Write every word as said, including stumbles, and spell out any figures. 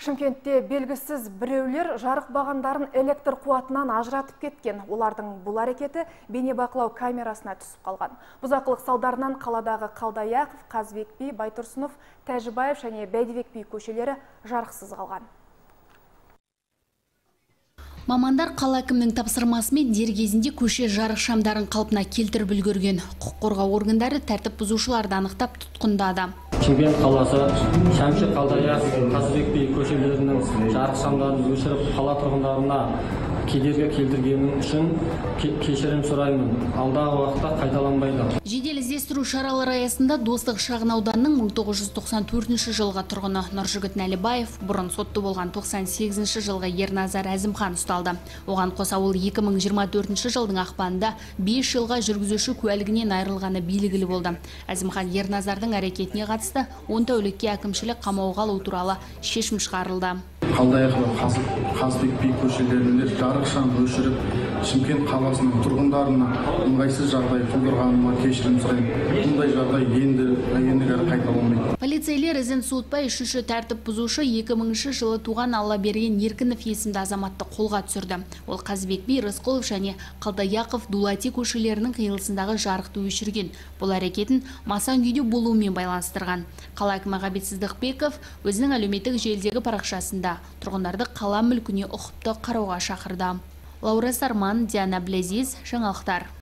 Шымкентте белгісіз біреулер жарық бағандарын электр қуатынан ажыратып кеткен. Олардың бұл әрекеті бейнебақылау камерасына түсіп қалған. Бұзақылық салдарынан қаладағы Қалдаяқов, Қазбек би, Байтұрсынов, Тәжібаев және Бәйдібек би көшелері жарықсыз қалған. Мамандар қала әкімінің тапсырмасымен дер кезінде көше жарық шамдарын қалпына келтіріп үлгерген. Құқық қорғау органдары тәртіп бұзушыларды анықтап тұтқындады. Шымкент қаласы Шәмші, Қалдаяқов, Қазбек би көшелерінің жарық шамдарын өшіріп, қала тұрғындарына кедергі келтіргенім үшін кешірім сұраймын. Алдағы уақытта қайталанбайды. Жедел іздестіру шаралары аясында Достық шағын ауданының мың тоғыз жүз тоқсан төртінші жылғы тұрғыны Нұржігіт Нәлібаев бұрын сотты болған тоқсан сегізінші жылғы Ерназар Әзімхан ұсталды. Оған қоса ол екі мың жиырма төртінші жылдың ақпанында бес жылға жүргізуші куәлігінен айырылғаны белгілі болды. Әзімхан Ерназардың әрекетіне қатысты он тәулікке әкімшілік қамауға алу туралы шешім шығарылды. Қалдаяқов, Қазбек би көшелерінде жарық шам өшіріп, Шымкент қаласының тұрғындарына ыңғайсыз жағдай тудырғаныма кешірім сұраймын. Бұндай жағдай енді ендігәрі қайталанбайды. Полицейлер ізін суытпай үшінші тәртіп бұзушы екі мыңыншы жылы туған Аллаберген Еркінов есімді азаматты қолға түсірді. Ол Қазбек би, Рысқұлов және Қалдаяқов, Дулати көшелерінің қиылысындағы жарықты өшірген. Бұл әрекетін масан күйде болуымен байланыстырған. Қала әкімі Ғабит Сыздықбеков өзінің әлеуметтік желідегі парақшасында тұрғындарды қала мүлкіне ұқыпты қарауға шақырды. Лаура Сарман, Диана Блезиз, жаңалықтар.